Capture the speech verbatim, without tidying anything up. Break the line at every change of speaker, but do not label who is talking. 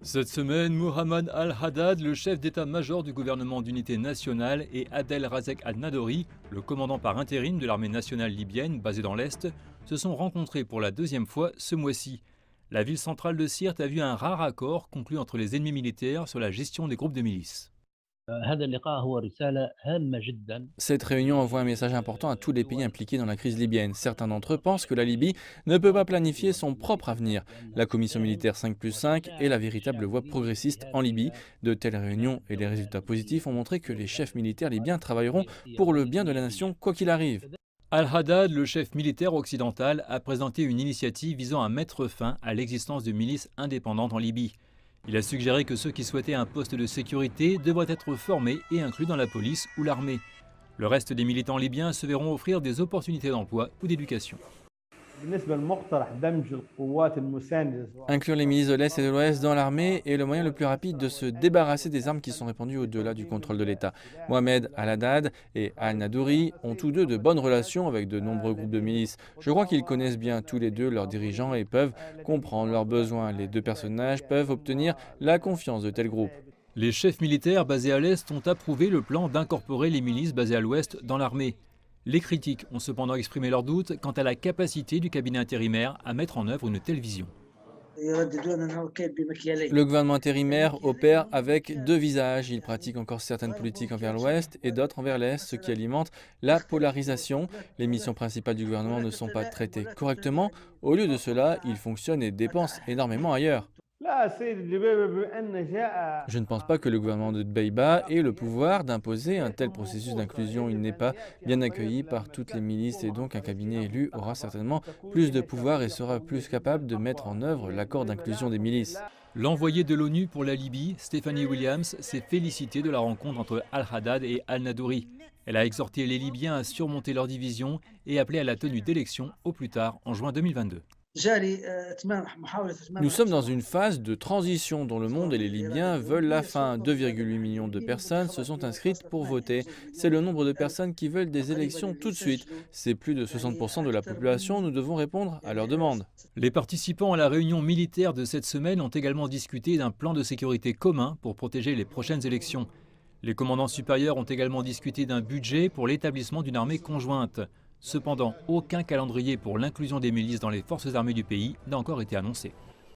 Cette semaine, Mohamed Al-Haddad, le chef d'état-major du gouvernement d'unité nationale, et Adel Razek Al-Nadori, le commandant par intérim de l'armée nationale libyenne basée dans l'Est, se sont rencontrés pour la deuxième fois ce mois-ci. La ville centrale de Sirte a vu un rare accord conclu entre les ennemis militaires sur la gestion des groupes de milices.
Cette réunion envoie un message important à tous les pays impliqués dans la crise libyenne. Certains d'entre eux pensent que la Libye ne peut pas planifier son propre avenir. La commission militaire cinq plus cinq est la véritable voie progressiste en Libye. De telles réunions et les résultats positifs ont montré que les chefs militaires libyens travailleront pour le bien de la nation quoi qu'il arrive.
Al-Haddad, le chef militaire occidental, a présenté une initiative visant à mettre fin à l'existence de milices indépendantes en Libye. Il a suggéré que ceux qui souhaitaient un poste de sécurité devraient être formés et inclus dans la police ou l'armée. Le reste des militants libyens se verront offrir des opportunités d'emploi ou d'éducation.
Inclure les milices de l'Est et de l'Ouest dans l'armée est le moyen le plus rapide de se débarrasser des armes qui sont répandues au-delà du contrôle de l'État. Mohamed Al-Haddad et Al-Nadori ont tous deux de bonnes relations avec de nombreux groupes de milices. Je crois qu'ils connaissent bien tous les deux leurs dirigeants et peuvent comprendre leurs besoins. Les deux personnages peuvent obtenir la confiance de tels groupes.
Les chefs militaires basés à l'Est ont approuvé le plan d'incorporer les milices basées à l'Ouest dans l'armée. Les critiques ont cependant exprimé leurs doutes quant à la capacité du cabinet intérimaire à mettre en œuvre une telle vision.
Le gouvernement intérimaire opère avec deux visages. Il pratique encore certaines politiques envers l'Ouest et d'autres envers l'Est, ce qui alimente la polarisation. Les missions principales du gouvernement ne sont pas traitées correctement. Au lieu de cela, il fonctionne et dépense énormément ailleurs. Je ne pense pas que le gouvernement de Dbeibah ait le pouvoir d'imposer un tel processus d'inclusion. Il n'est pas bien accueilli par toutes les milices et donc un cabinet élu aura certainement plus de pouvoir et sera plus capable de mettre en œuvre l'accord d'inclusion des milices.
L'envoyé de l'ONU pour la Libye, Stephanie Williams, s'est félicitée de la rencontre entre Al-Haddad et Al-Nadori. Elle a exhorté les Libyens à surmonter leurs divisions et appelé à la tenue d'élections au plus tard en juin deux mille vingt-deux.
Nous sommes dans une phase de transition dont le monde et les Libyens veulent la fin. deux virgule huit millions de personnes se sont inscrites pour voter. C'est le nombre de personnes qui veulent des élections tout de suite. C'est plus de soixante pour cent de la population. Nous devons répondre à leurs demandes.
Les participants à la réunion militaire de cette semaine ont également discuté d'un plan de sécurité commun pour protéger les prochaines élections. Les commandants supérieurs ont également discuté d'un budget pour l'établissement d'une armée conjointe. Cependant, aucun calendrier pour l'inclusion des milices dans les forces armées du pays n'a encore été annoncé.